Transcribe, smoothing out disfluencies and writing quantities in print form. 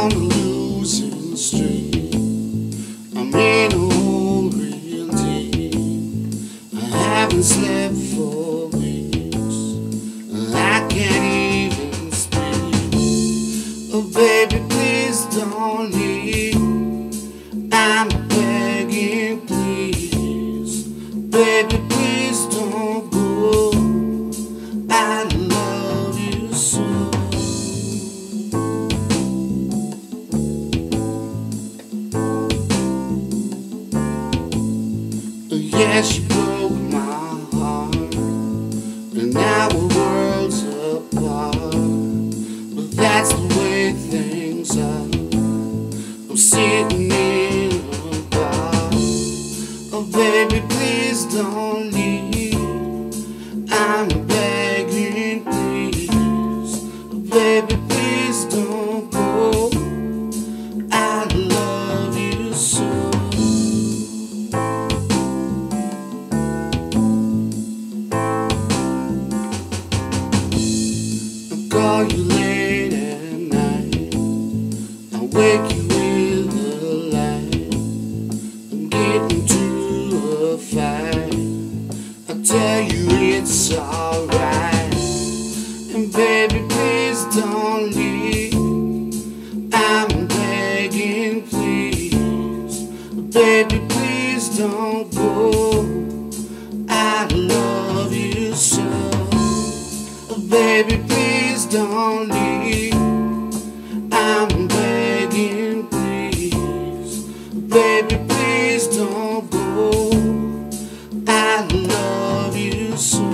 on the losing streak. I'm in a hole real deep. I haven't slept for weeks. I can't even speak. Oh baby, please don't leave. I'm begging, please. Baby, please don't go. I love you so. Yes, you broke my heart, and now we're worlds apart. But that's the way things are. I'm sitting in a bar. Oh baby, please don't leave. I'm begging, please. Oh baby, please don't go. I love you so. Call you late at night. I wake you with a light. I'm getting to a fight. I tell you it's alright. And baby, please don't leave. I'm begging, please. Baby, please don't go. I love you so. Baby, please don't leave. I'm begging, please. Baby, please don't go. I love you so.